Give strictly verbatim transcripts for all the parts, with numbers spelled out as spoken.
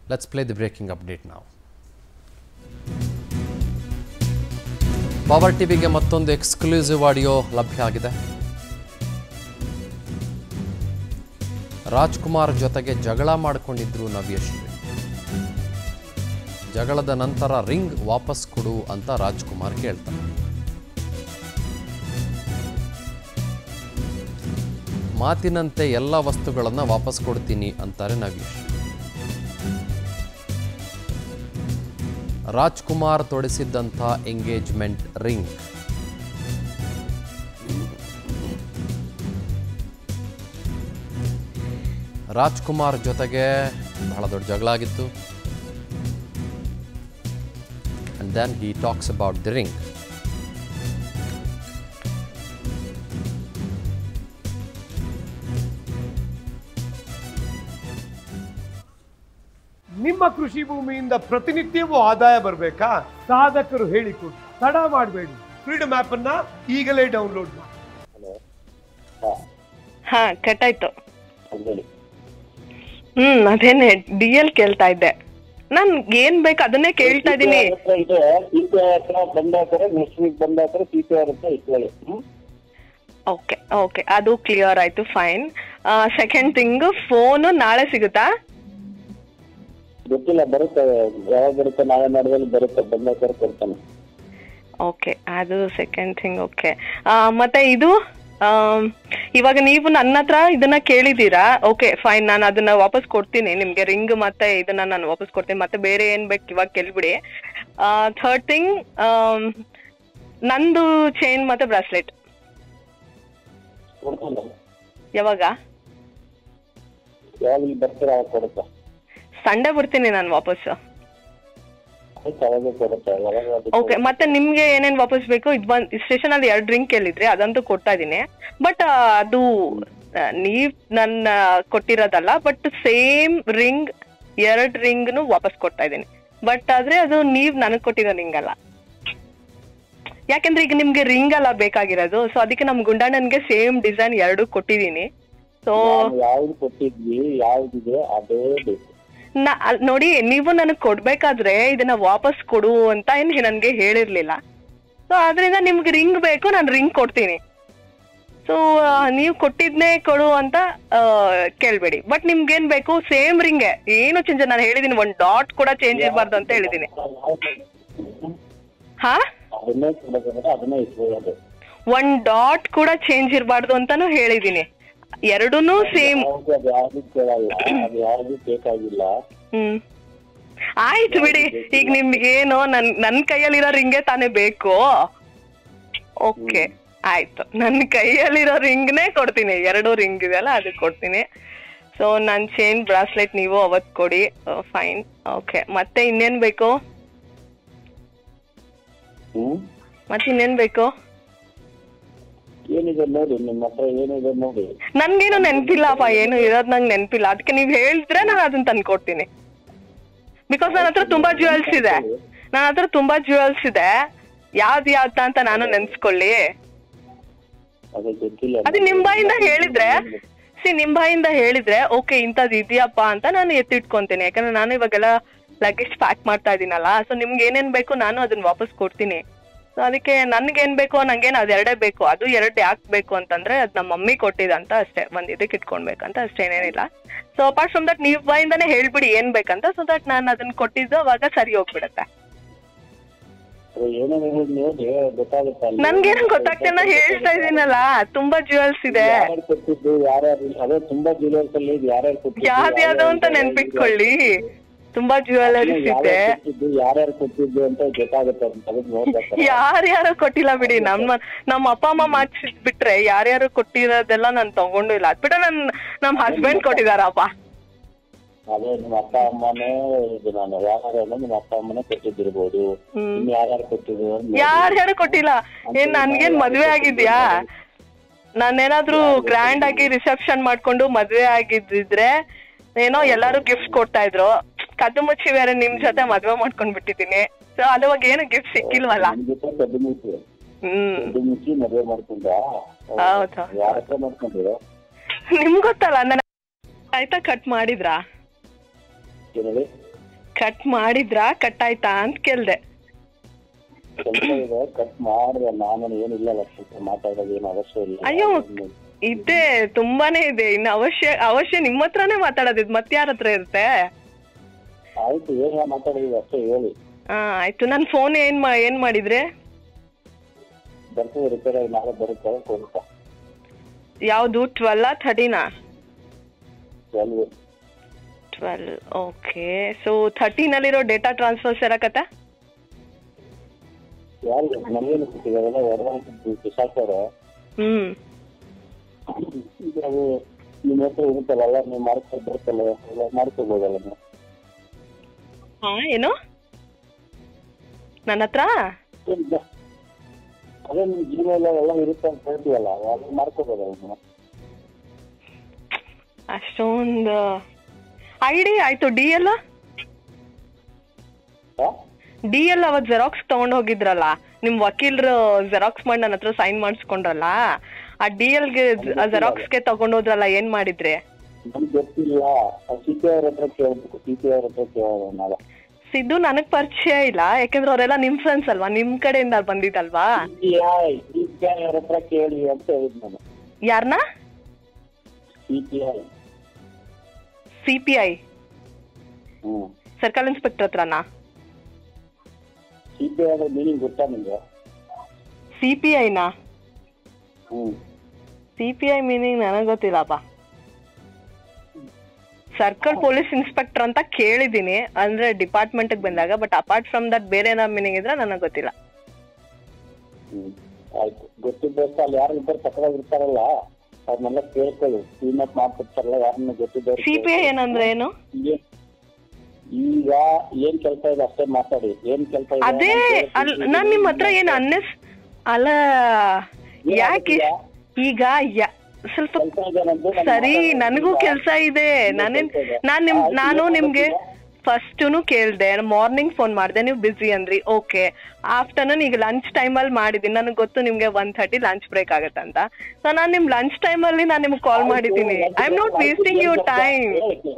Let's play the breaking update now. Power ಟಿವಿಗೆ ಮತ್ತೊಂದು exclusive audio ಲಭ್ಯ ಆಗಿದೆ. ರಾಜ್ಕುಮಾರ್ ಜೊತೆಗೆ ಜಗಳ ಮಾಡಿಕೊಂಡಿದ್ರು ನವ್ಯಶ್ರೀ. ಜಗಳದ ನಂತರ ರಿಂಗ್ ವಾಪಸ್ ಕೊಡು ಅಂತ ರಾಜ್ಕುಮಾರ್ ಕೇಳ್ತಾರೆ. ಮಾತಿನಂತೆ ಎಲ್ಲ ವಸ್ತುಗಳನ್ನು ವಾಪಸ್ ಕೊಡ್ತೀನಿ ಅಂತಾರೆ ನವ್ಯಶ್ರೀ. ರಾಜ್ಕುಮಾರ್ ತೊಡಿಸಿದ್ದಂಥ ಎಂಗೇಜ್ಮೆಂಟ್ ರಿಂಗ್ ರಾಜ್ಕುಮಾರ್ ಜೊತೆಗೆ ಬಹಳ ದೊಡ್ಡ ಜಗಳ ಆಗಿತ್ತು. and then he talks about the ring. ನಿಮ್ಮ ಕೃಷಿ ಭೂಮಿಯಿಂದ ಪ್ರತಿನಿತ್ಯವೂ ಆದಾಯ ಬರಬೇಕಾ? ಸಾಧಕರು ಹೇಳಿಕೊಡಿ, ತಡ ಮಾಡಬೇಡಿ. ಫ್ರೀಡಮ್ ಆಪ್ ಅನ್ನ ಈಗಲೇ ಡೌನ್ಲೋಡ್ ಮಾಡಿ. ಹಾ ಕಟ್ಟಾಯ್ತು. ಹ್ಮ್ ಅದೇನೆ ಡಿ ಎಲ್ ಕೇಳ್ತಾ ಇದ್ದೆ. ನಾನ್ ಏನ್ ಬೇಕು ಅದನ್ನೇ ಕೇಳ್ತಾ ಇದೀನಿ. ಓಕೆ ಓಕೆ ಅದು ಕ್ಲಿಯರ್ ಆಯ್ತು, ಫೈನ್. ಸೆಕೆಂಡ್ ಥಿಂಗ್, ಫೋನ್ ನಾಳೆ ಸಿಗುತ್ತಾ? ಗೊತ್ತಿಲ್ಲ, ಬರುತ್ತೆ. ಯಾವಾಗ ಬರುತ್ತೆ, ನಾಳೆ ಮಾಡಿದ್ರೆ ಬರುತ್ತೆ, ಬಂದಾಗ ಕೊಡ್ತಾನೆ. ಓಕೆ ಅದು ಸೆಕೆಂಡ್ ಥಿಂಗ್. ಓಕೆ ಮತ್ತೆ ಇದು ಇವಾಗ ನೀವು ನನ್ನ ಹತ್ರ ಇದನ್ನ ಕೇಳಿದೀರಾ, ಓಕೆ ಫೈನ್, ನಾನು ಅದನ್ನ ವಾಪಸ್ ಕೊಡ್ತೀನಿ ನಿಮ್ಗೆ, ರಿಂಗ್ ಮತ್ತೆ ಇದನ್ನ ನಾನು ವಾಪಸ್ ಕೊಡ್ತೀನಿ. ಮತ್ತೆ ಬೇರೆ ಏನ್ ಬೇಕು ಇವಾಗ ಕೇಳ್ಬಿಡಿ. ಥರ್ಡ್ ಥಿಂಗ್, ನಂದು ಚೈನ್ ಮತ್ತೆ ಬ್ರಾಸ್ಲೆಟ್ ಯಾವಾಗ? ಸಂಡೇ ಬರ್ತೀನಿ ನಾನು ವಾಪಸ್. ಓಕೆ ಮತ್ತೆ ನಿಮ್ಗೆ ಏನೇನ್ ವಾಪಸ್ ಬೇಕು? ಇದು ಬಂದ್ ಸ್ಟೇಷನ್ ಅಲ್ಲಿ ಎರಡು ರಿಂಗ್ ಕೇಳಿದ್ರಿ, ಅದಂತೂ ಕೊಡ್ತಾ ಇದೀನಿ. ಬಟ್ ಅದು ನೀವ್ ನನ್ನ ಕೊಟ್ಟಿರೋದಲ್ಲ, ಬಟ್ ಸೇಮ್ ರಿಂಗ್ ಎರಡ್ ರಿಂಗ್ನು ವಾಪಸ್ ಕೊಡ್ತಾ ಇದೀನಿ. ಬಟ್ ಆದ್ರೆ ಅದು ನೀವ್ ನನಗ್ ಕೊಟ್ಟಿರೋ ರಿಂಗ್ ಅಲ್ಲ, ಯಾಕಂದ್ರೆ ಈಗ ನಿಮ್ಗೆ ರಿಂಗ್ ಅಲ್ಲ ಬೇಕಾಗಿರೋದು. ಸೊ ಅದಕ್ಕೆ ನಮ್ ಗುಂಡಣ್ಣನ್ಗೆ ಸೇಮ್ ಡಿಸೈನ್ ಎರಡು ಕೊಟ್ಟಿದೀನಿ. ಸೊ ಯಾವ್ದು ಕೊಟ್ಟಿದ್ವಿ, ಯಾವ್ದಿದೆ ಅದೇ ಬೇಕು. ನಾ ನೋಡಿ, ನೀವು ನನಗ್ ಕೊಡ್ಬೇಕಾದ್ರೆ ಇದನ್ನ ವಾಪಸ್ ಕೊಡು ಅಂತ ಏನ್ ನನ್ಗೆ ಹೇಳಿರ್ಲಿಲ್ಲ. ಸೊ ಆದ್ರಿಂದ ನಿಮ್ಗೆ ರಿಂಗ್ ಬೇಕು, ನಾನು ರಿಂಗ್ ಕೊಡ್ತೀನಿ. ಸೊ ನೀವು ಕೊಟ್ಟಿದ್ನೇ ಕೊಡು ಅಂತ ಕೇಳ್ಬೇಡಿ. ಬಟ್ ನಿಮ್ಗೇನ್ ಬೇಕು? ಸೇಮ್ ರಿಂಗೆ, ಏನು ಚೇಂಜ್. ನಾನು ಹೇಳಿದೀನಿ ಒಂದ್ ಡಾಟ್ ಕೂಡ ಚೇಂಜ್ ಇರಬಾರ್ದು ಅಂತ ಹೇಳಿದೀನಿ. ಹಾ, ಒಂದ್ ಡಾಟ್ ಕೂಡ ಚೇಂಜ್ ಇರಬಾರ್ದು ಅಂತಾನು ಹೇಳಿದೀನಿ. ಎರಡೂನು ಸೇಮ್. ಹ್ಮ್ ಆಯ್ತು ಬಿಡಿ. ಈಗ ನಿಮ್ಗೇನು ನನ್ ನನ್ ಕೈಯಲ್ಲಿರೋ ರಿಂಗೇ ತಾನೇ ಬೇಕು. ಓಕೆ ಆಯ್ತು, ನನ್ನ ಕೈಯಲ್ಲಿರೋ ರಿಂಗ್ನೇ ಕೊಡ್ತೀನಿ. ಎರಡು ರಿಂಗ್ ಇದೆಯಲ್ಲ ಅದು ಕೊಡ್ತೀನಿ. ಸೊ ನನ್ ಚೈನ್ ಬ್ರಾಸ್ಲೆಟ್ ನೀವು ಅವತ್ ಕೊಡಿ, ಫೈನ್. ಓಕೆ ಮತ್ತೆ ಇನ್ನೇನ್ ಬೇಕು? ಮತ್ತೆ ಇನ್ನೇನ್ ಬೇಕು? ಏನಿದೆ ನೋಡಿ, ನಿಮ್ಮ ಹತ್ರ ಏನಿದೆ ನೋಡಿ. ನನ್ಗೇನು ನೆನ್ಪಿಲ್ಲಪ್ಪ, ಏನು ಇರೋದ್ ನಂಗೆ ನೆನ್ಪಿಲ್ಲ. ಅದಕ್ಕೆ ನೀವ್ ಹೇಳಿದ್ರೆ ನಾನು ಅದನ್ನ ತಂದ್ಕೊಡ್ತೀನಿ. ಬಿಕಾಸ್ ನನ್ನ ಹತ್ರ ತುಂಬಾ ಜ್ಯುವೆಲ್ಸ್ ಇದೆ, ನನ್ನ ಹತ್ರ ತುಂಬಾ ಜ್ಯುವೆಲ್ಸ್ ಇದೆ. ಯಾವ್ದು ಯಾವ್ದ ಅಂತ ನಾನು ನೆನ್ಸ್ಕೊಳ್ಳಿ. ಅದು ನಿಮ್ ಬಾಯಿಂದ ಹೇಳಿದ್ರೆ, ಸಿ ನಿಮ್ ಬಾಯಿಂದ ಹೇಳಿದ್ರೆ ಓಕೆ ಇಂಥದ್ದು ಇದೆಯಪ್ಪ ಅಂತ ನಾನು ಎತ್ತಿಟ್ಕೊಂತೀನಿ. ಯಾಕಂದ್ರೆ ನಾನು ಇವಾಗೆಲ್ಲ ಲಗೇಜ್ ಪ್ಯಾಕ್ ಮಾಡ್ತಾ ಇದೀನಲ್ಲ. ಸೊ ನಿಮ್ಗೆ ಏನೇನ್ ಬೇಕು ನಾನು ಅದನ್ನ ವಾಪಸ್ ಕೊಡ್ತೀನಿ. ಸೊ ಅದಕ್ಕೆ ನನ್ಗೇನ್ ಬೇಕು, ನಂಗೇನು ಅದೆರಡೇ ಬೇಕು. ಅದು ಎರಡು ಯಾಕೆ ಬೇಕು ಅಂತಂದ್ರೆ ಅದು ನಮ್ಮ ಮಮ್ಮಿ ಕೊಟ್ಟಿದಂತ ಅಷ್ಟೇ, ಒಂದ್ ಇದಕ್ಕೆ ಇಟ್ಕೊಳ್ಬೇಕಂತ ಅಷ್ಟೇ, ಏನೇನಿಲ್ಲ. ಸೊ ಅಪಾರ್ಟ್ ಫ್ರಮ್ ದಟ್ ನೀವ್ ಬಾಯಿಂದಾನೆ ಹೇಳ್ಬಿಡಿ ಏನ್ ಬೇಕಂತ. ಸೊ ದಟ್ ನಾನು ಅದನ್ನ ಕೊಟ್ಟಿದ್ದು ಅವಾಗ ಸರಿ ಹೋಗ್ಬಿಡತ್ತೆ. ನನ್ಗೇನು ಗೊತ್ತಾಗ್ತೇನೆ, ಹೇಳ್ತಾ ಇದೀನಲ್ಲ ತುಂಬಾ ಜ್ಯುವೆಲ್ಸ್ ಇದೆ. ಯಾವ್ದ್ಯಾವ್ದು ಅಂತ ನೆನ್ಪಿಟ್ಕೊಳ್ಳಿ, ತುಂಬಾ ಜ್ಯುವೆಲರೀಸ್ ಇದೆ. ಯಾರ್ಯಾರು ಕೊಟ್ಟಿಲ್ಲ ಬಿಡಿ. ನಮ್ಮ ನಮ್ಮ ಅಪ್ಪ ಅಮ್ಮ ಮಾಡಿಸಿದ್ ಬಿಟ್ರೆ ಯಾರ್ಯಾರು ಕೊಟ್ಟಿರೋದೆಲ್ಲ ನಾನು ತಗೊಂಡು ಇಲ್ಲ. ಅದ್ ಬಿಟ್ರೆ ನನ್ ನಮ್ ಹಸ್ಬೆಂಡ್ ಕೊಟ್ಟಿದಾರಪ್ಪ. ಅದೇ ನಿಮ್ಮ ಅಪ್ಪ ಅಮ್ಮನೇ ಇದು ನಾನು ಯಾರು ನಿಮ್ಮ ಅಪ್ಪ ಅಮ್ಮನೇ ಕೊಟ್ಟಿದ್ದಿರ್ಬೋದು. ಯಾರ್ಯಾರು ಕೊಟ್ಟಿದ್ರು? ಯಾರ್ಯಾರು ಕೊಟ್ಟಿಲ್ಲ. ಏನ್ ನನ್ಗೇನ್ ಮದ್ವೆ ಆಗಿದ್ಯಾ? ನಾನೇನಾದ್ರೂ ಗ್ರ್ಯಾಂಡ್ ಆಗಿ ರಿಸೆಪ್ಷನ್ ಮಾಡ್ಕೊಂಡು ಮದ್ವೆ ಆಗಿದ್ರೆ ಏನೋ ಎಲ್ಲಾರು ಗಿಫ್ಟ್ ಕೊಡ್ತಾ ಇದ್ರು. ಕದ್ದು ಮುಚ್ಚಿ ಬೇರೆ ನಿಮ್ ಜೊತೆ ಮದ್ವೆ ಮಾಡ್ಕೊಂಡ್ ಬಿಟ್ಟಿದೀನಿ. ಸೊ ಅದುವಾಗ ಏನು ಗಿಫ್ಟ್ ಸಿಕ್ಕಿಲ್ವಲ್ಲ. ಹ್ಮ್ ಹೌದು, ನಿಮ್ ಗೊತ್ತಲ್ಲ. ನನ್ನ ಆಯ್ತಾ ಕಟ್ ಮಾಡಿದ್ರಾ? ಕಟ್ ಮಾಡಿದ್ರಾ ಕಟ್ ಆಯ್ತಾ ಅಂತ ಕೇಳ್ದೆ. ಸ್ವಲ್ಪ ಇದೆ ಕಟ್ ಮಾಡಿದೆ ನಾನು, ಏನಿಲ್ಲ ಲಕ್ಷ ಮಾತಾಡೋದು ಏನು ಅವಶ್ಯ ಇಲ್ಲ. ಅಯ್ಯೋ ಇದೆ, ತುಂಬಾನೇ ಇದೆ. ಇನ್ನು ಅವಶ್ಯ ಅವಶ್ಯ ನಿಮ್ಮ ಹತ್ರನೇ ಮಾತಾಡೋದಿದ್ ಮತ್ತೆ ಯಾರ ಹತ್ರ ಇರುತ್ತೆ? ಆಯ್ತು, ಏನ್ ಮಾತಾಡಿದ್ವಿ ಅಷ್ಟೇ ಹೇಳಿ. ಹಾ ಆಯ್ತು. ನನ್ ಫೋನ್ ಏನ್ ಮಾ ಏನ್ ಮಾಡಿದ್ರೆ? ಬರ್ತದೆ, ರಿಪೇರ್ ಆಗಿ ನಾಳೆ ಬರುತ್ತೆ ಕೊಡ್ತಾ. ಯಾವ್ದು ಟ್ವೆಲ್ ಥರ್ಟೀನಾ? Twelve. Twelve okay. So thirteen ಅಲ್ಲಿರೋ ಡೇಟಾ ಟ್ರಾನ್ಸ್ಫರ್ಸ್ ಇರಕತ್ತ? ಯಾರು ನಮಗೇನು ಸಿಕ್ಕಿದಾರೆಲ್ಲ ಹೊರಗೆ ಬಿಸಾಕ್ತಾರೆ. ಹ್ಮ್ ಈಗ ಅದು ನಿಮ್ಮ ಹತ್ರ ಇರುತ್ತಲ್ಲ, ನೀವು ಮಾಡ್ಕೊಂಡು ಬರ್ತಲ್ಲ, ಎಲ್ಲ ಮಾಡ್ಕೋಬೋದಲ್ಲ ನೀವು. ಹಾ ಏನು ನನ್ನ ಹತ್ರ? ಅದೇ ನಿಮ್ ಜಿಮೇಲ್ ಎಲ್ಲ ಇರುತ್ತೆ ಅಂತ ಹೇಳ್ತೀವಲ್ಲ, ಎಲ್ಲ ಮಾಡ್ಕೋಬೋದಲ್ಲ ನೀವು. ಅಷ್ಟೊಂದು ಐಡಿ ಆಯ್ತು. ಡಿ ಎಲ್ ಡಿ ಎಲ್ ಅವತ್ ಜೆರಾಕ್ಸ್ ತಗೊಂಡ್ ಹೋಗಿದ್ರಲ್ಲ, ನಿಮ್ ವಕೀಲರು ಜೆರಾಕ್ಸ್ ಮಾಡಿ ನನ್ನ ಹತ್ರ ಸೈನ್ ಮಾಡಿಸ್ಕೊಂಡ್ರಲ್ಲ, ಆ ಡಿ ಎಲ್ಗೆ ಜೆರಾಕ್ಸ್ಗೆ ತಗೊಂಡೋದ್ರಲ್ಲ, ಏನ್ ಮಾಡಿದ್ರಿ? ನಮ್ಗೆ ಗೊತ್ತಿಲ್ಲ, ಸಿ ಪಿ ಅವ್ರ ಹತ್ರ ಕೇಳ್ಬೇಕು. ಸಿ ಪಿ ಅವ್ರ ಹತ್ರ ಕೇಳೋಣ ನಾಳೆ. ಸಿದ್ದು ನನಗ್ ಪರಿಚಯ ಇಲ್ಲ, ಯಾಕಂದ್ರೆ ಅವರೆಲ್ಲ ನಿಮ್ ಫ್ರೆಂಡ್ಸ್ ಅಲ್ವಾ, ನಿಮ್ ಕಡೆಯಿಂದ ಬಂದಿದ್ದಲ್ವಾ. ಸಿ ಪಿ ಐ ಅವ್ರ ಹತ್ರ ಕೇಳಿ ಅಂತ ಹೇಳಿದ್ ನಾನು. ಯಾರನ್ನ? C P I. C P I hmm circle inspector ಹತ್ರನಾ? ಸಿ ಪಿ ಐ ಅಂದ್ರೆ ಮೀನಿಂಗ್ ಗೊತ್ತಾ ನಿಮ್ಗೆ? ಸಿ ಪಿ ಐನಾ? Hmm C P I meaning ನನಗ್ ಗೊತ್ತಿಲ್ಲಪ್ಪ. ಸರ್ಕಲ್ ಪೊಲೀಸ್ ಇನ್ಸ್ಪೆಕ್ಟರ್ ಅಂತ ಕೇಳಿದೀನಿ, ಅಂದ್ರೆ ಡಿಪಾರ್ಟ್ಮೆಂಟ್ ಬಂದಾಗ. ಬಟ್ ಅಪಾರ್ಟ್ ಫ್ರಮ್ ದಟ್ ಬೇರೆ ಏನಾದ್ರು ಮೀನಿಂಗ್ ಇದ್ರೆ ನನಗ್ ಗೊತ್ತಿಲ್ಲ. ಹ್ಮ್ ಆಯ್ತು, ಗೊತ್ತಿದ್ದಷ್ಟು ಅಲ್ಲಿ ಯಾರು ಇಬ್ಬರು ಪಕ್ಕದಾಗಿರ್ತಾರಲ್ಲ ಅವ್ರನ್ನೆಲ್ಲ ಕೇಳ್ಕೊಳ್ಳಿ. ಕ್ಲೀನಪ್ ಮಾಡ್ಕೊಡ್ತಾರಲ್ಲ ಯಾರನ್ನ ಗೊತ್ತಿದ್ದವ್ರು. ಸಿ ಪಿ ಐ ಏನಂದ್ರೆ ಏನು? ಈಗ ಏನ್ ಕೆಲಸ ಇದೆ ಅಷ್ಟೇ ಮಾತಾಡಿ. ಏನ್ ಕೆಲಸ ಇದೆ ಅದೇ ನಾನ್ ನಿಮ್ ಹತ್ರ ಏನ್ ಅನ್ನಸ್ ಅಲ್ಲ ಯಾಕೆ ಈಗ ಸ್ವಲ್ಪ ಸರಿ, ನನಗೂ ಕೆಲ್ಸ ಇದೆ. ನಾನೇನ್ ನಾನ್ ನಿಮ್ ನಾನು ನಿಮ್ಗೆ ಫಸ್ಟುನು ಕೇಳ್ದೆ, ಮಾರ್ನಿಂಗ್ ಫೋನ್ ಮಾಡ್ದೆ, ನೀವು ಬಿಸಿ ಅಂದ್ರಿ. ಓಕೆ, ಆಫ್ಟರ್ನೂನ್ ಈಗ ಲಂಚ್ ಟೈಮ್ ಅಲ್ಲಿ ಮಾಡಿದೀನಿ. ನನಗೆ ಗೊತ್ತು ನಿಮ್ಗೆ ಒನ್ ಥರ್ಟಿ ಲಂಚ್ ಬ್ರೇಕ್ ಆಗತ್ತಂತ. ಸೊ ನಾನ್ ನಿಮ್ ಲಂಚ್ ಟೈಮ್ ಅಲ್ಲಿ ನಾನು ನಿಮ್ಗೆ ಕಾಲ್ ಮಾಡಿದ್ದೀನಿ. I am not wasting your time.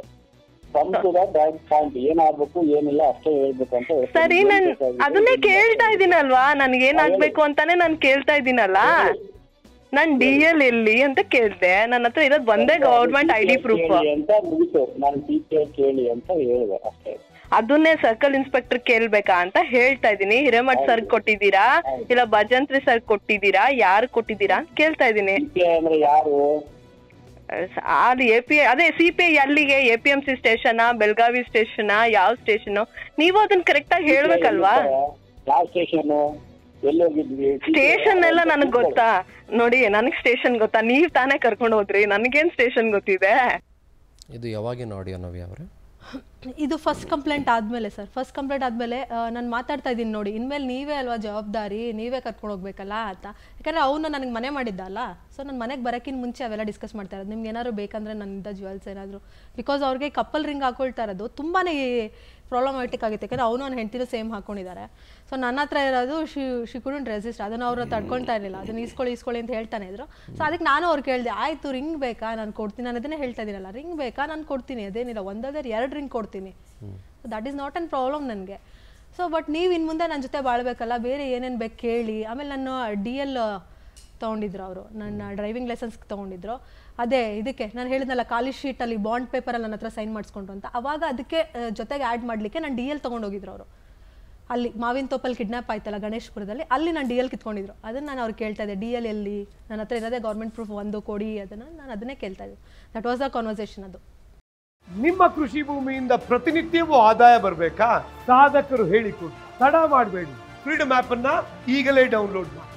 ಏನಾಗ್ಬೇಕು ಏನಿಲ್ಲ ಅಷ್ಟೇ ಹೇಳ್ಬೇಕು ಅಂತ. ಸರಿ, ನಾನ್ ಅದನ್ನೇ ಕೇಳ್ತಾ ಇದ್ದೀನಲ್ವಾ, ನನ್ಗೆ ಏನಾಗ್ಬೇಕು ಅಂತಾನೆ ನಾನ್ ಕೇಳ್ತಾ ಇದ್ದೀನಲ್ಲ. ನಾನ್ ಡಿ ಎಲ್ ಎಲ್ಲಿ ಅಂತ ಕೇಳ್ದೆ, ನನ್ನ ಹತ್ರ ಇರೋದ್ ಒಂದೇ ಗವರ್ಮೆಂಟ್ ಐ ಡಿ ಪ್ರೂಫ್ ಅಂತ ಮುಗಿತು. ನಾನು ಸಿ ಪಿ ಐ ಕೇಳಿ ಅಂತ ಹೇಳಿದೆ ಅಷ್ಟೇ. ಅದನ್ನೇ ಸರ್ಕಲ್ ಇನ್ಸ್ಪೆಕ್ಟರ್ ಕೇಳ್ಬೇಕಾ ಅಂತ ಹೇಳ್ತಾ ಇದೀನಿ. ಹಿರೇಮಠ್ ಸರ್ ಕೊಟ್ಟಿದ್ದೀರಾ ಇಲ್ಲ ಭಜಂತ್ರಿ ಸರ್ ಕೊಟ್ಟಿದ್ದೀರಾ, ಯಾರು ಕೊಟ್ಟಿದ್ದೀರಾ ಅಂತ ಕೇಳ್ತಾ ಇದೀನಿ. ಅಂದ್ರೆ ಯಾರು? ಅದು ಎ ಪಿ ಅದೇ ಸಿ ಪಿ ಐ ಅಲ್ಲಿಗೆ A P M C station, Belagavi station, ಯಾವ ಸ್ಟೇಷನ್? ನೀವು ಅದನ್ನ ಕರೆಕ್ಟ್ ಆಗಿ ಹೇಳ್ಬೇಕಲ್ವಾ. ಯಾವ ಸ್ಟೇಷನ್, ಎಲ್ಲಿ ಹೋಗಿದ್ವಿ? ಸ್ಟೇಷನ್ ಎಲ್ಲ ನನಗ್ ಗೊತ್ತಾ? ನೋಡಿ, ನನಗ್ ಸ್ಟೇಷನ್ ಗೊತ್ತಾ? ನೀವ್ ತಾನೇ ಕರ್ಕೊಂಡು ಹೋದ್ರಿ, ನನಗೇನ್ ಸ್ಟೇಷನ್ ಗೊತ್ತಿದೆ? ಇದು ಯಾವಾಗಿನ ಆಡಿಯೋ ನವ್ಯ ಅವರೇ? ಇದು ಫಸ್ಟ್ ಕಂಪ್ಲೇಂಟ್ ಆದಮೇಲೆ ಸರ್. ಫಸ್ಟ್ ಕಂಪ್ಲೇಂಟ್ ಆದಮೇಲೆ ನಾನು ಮಾತಾಡ್ತಾ ಇದ್ದೀನಿ ನೋಡಿ, ಇನ್ಮೇಲೆ ನೀವೇ ಅಲ್ವಾ ಜವಾಬ್ದಾರಿ, ನೀವೇ ಕರ್ಕೊಂಡು ಹೋಗ್ಬೇಕಲ್ಲ ಅಂತ. ಯಾಕಂದರೆ ಅವನು ನನಗೆ ಮನೆ ಮಾಡಿದ್ದಲ್ಲ. ಸೊ ನನ್ನ ಮನೆಗೆ ಬರೋಕ್ಕಿಂತ ಮುಂಚೆ ಅವೆಲ್ಲ ಡಿಸ್ಕಸ್ ಮಾಡ್ತಾ ಇರೋದು. ನಿಮ್ಗೆ ಏನಾದ್ರು ಬೇಕಂದರೆ ನನ್ನಿಂದ ಜ್ಯುವೆಲ್ಸ್ ಏನಾದರೂ, ಬಿಕಾಸ್ ಅವ್ರಿಗೆ ಕಪ್ಪಲ್ ರಿಂಗ್ ಹಾಕೊಳ್ತಾ ಇರೋದು ತುಂಬಾ ಪ್ರಾಬ್ಲಮ್ಯಾಟಿಕ್ ಆಗುತ್ತೆ. ಯಾಕಂದರೆ ಅವನು ಅವ್ನು ಹೆಂಡ್ತಿನೂ ಸೇಮ್ ಹಾಕೊಂಡಿದ್ದಾರೆ. ಸೊ ನನ್ನ ಹತ್ರ ಇರೋದು ಶಿ ಶಿ ಕುಡಂಟ್ ರೆಸಿಸ್ಟ್. ಅದನ್ನು ಅವರು ತಡ್ಕೊಳ್ತಾ ಇರಲಿಲ್ಲ. ಅದನ್ನು ಈಸ್ಕೊಳ್ಳಿ ಈಸ್ಕೊಳ್ಳಿ ಅಂತ ಹೇಳ್ತಾನೆ ಇದ್ರು. ಸೊ ಅದಕ್ಕೆ ನಾನು ಅವ್ರು ಕೇಳಿದೆ, ಆಯಿತು ರಿಂಗ್ ಬೇಕಾ ನಾನು ಕೊಡ್ತೀನಿ. ನಾನು ಅದನ್ನೇ ಹೇಳ್ತಾ ಇದ್ದೀನಲ್ಲ, ರಿಂಗ್ ಬೇಕಾ ನಾನು ಕೊಡ್ತೀನಿ, ಅದೇನಿಲ್ಲ, ಒಂದಾದ್ರೆ ಎರಡು ರಿಂಗ್ ಕೊಡ್ತೀನಿ. So that is not an problem ನನಗೆ. ಸೊ ಬಟ್ ನೀವು ಇನ್ನು ಮುಂದೆ ನನ್ನ ಜೊತೆ ಬಾಳ್ಬೇಕಲ್ಲ, ಬೇರೆ ಏನೇನು ಬೇಕು ಕೇಳಿ. ಆಮೇಲೆ ನಾನು ಡಿ ಎಲ್ ತೊಗೊಂಡಿದ್ರು ಅವರು, ನನ್ನ ಡ್ರೈವಿಂಗ್ ಲೈಸೆನ್ಸ್ ತೊಗೊಂಡಿದ್ರು. ಅದೇ ಇದಕ್ಕೆ ನಾನು ಹೇಳಿದ್ನಲ್ಲ, ಖಾಲಿ ಶೀಟಲ್ಲಿ ಬಾಂಡ್ ಪೇಪರಲ್ಲಿ ನನ್ನ ಹತ್ರ ಸೈನ್ ಮಾಡಿಸ್ಕೊಂಡ್ರು ಅಂತ. ಅವಾಗ ಅದಕ್ಕೆ ಜೊತೆಗೆ ಆ್ಯಡ್ ಮಾಡಲಿಕ್ಕೆ ನಾನು ಡಿ ಎಲ್ ತೊಗೊಂಡೋಗಿದ್ರು ಅವರು. ಅಲ್ಲಿ ಮಾವಿನ ತೋಪಲ್ಲಿ ಕಿಡ್ನಾಪ್ ಆಯ್ತಲ್ಲ ಗಣೇಶ್ಪುರದಲ್ಲಿ, ಅಲ್ಲಿ ನಾನು ಡಿ ಎಲ್ ಕಿತ್ಕೊಂಡಿದ್ರು. ಅದನ್ನು ನಾನು ಅವ್ರು ಕೇಳ್ತಾ ಇದ್ದೆ, ಡಿ ಎಲ್ ಎಲ್ಲಿ, ನನ್ನ ಹತ್ರ ಇರೋದೇ ಗೌರ್ಮೆಂಟ್ ಪ್ರೂಫ್ ಒಂದು ಕೊಡಿ, ಅದನ್ನು ನಾನು ಅದನ್ನೇ ಕೇಳ್ತಾ ಇದ್ದೆ. That was a conversation. ಅದು ನಿಮ್ಮ ಕೃಷಿ ಭೂಮಿಯಿಂದ ಪ್ರತಿನಿತ್ಯವೂ ಆದಾಯ ಬರಬೇಕಾ? ಸಾಧಕರು ಹೇಳಿಕೊಡಿ, ತಡ ಮಾಡಬೇಡಿ. ಫ್ರೀಡಮ್ ಆಪ್ ಅನ್ನ ಈಗಲೇ ಡೌನ್ಲೋಡ್ ಮಾಡಿ.